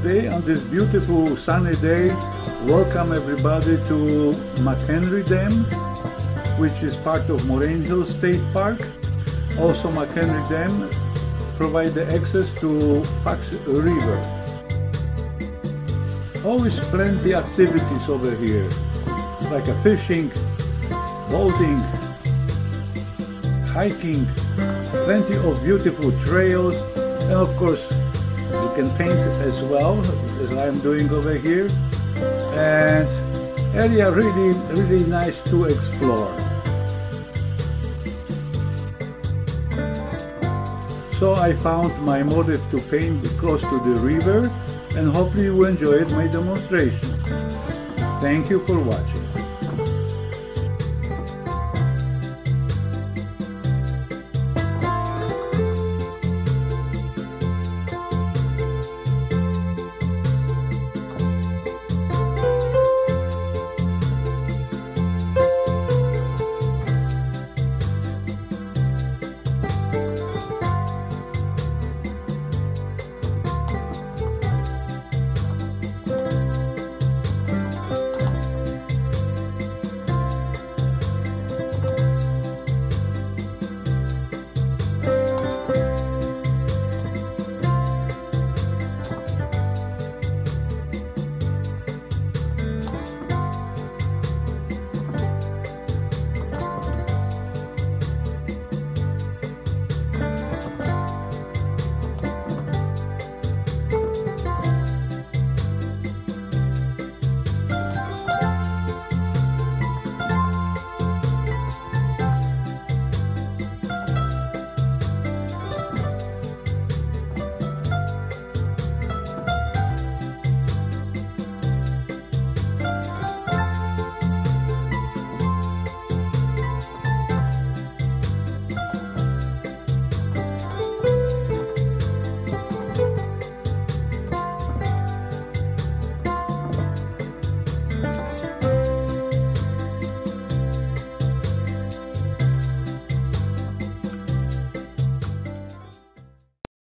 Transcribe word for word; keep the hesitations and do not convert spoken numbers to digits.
today on this beautiful sunny day, welcome everybody to McHenry Dam, which is part of Moraine Hill State Park. Also, McHenry Dam provides the access to Fox River. Always plenty activities over here, like a fishing, boating, hiking, plenty of beautiful trails, and of course you can paint as well, as I'm doing over here, and area really really nice to explore. So I found my motive to paint close to the river, and hopefully you enjoyed my demonstration. Thank you for watching.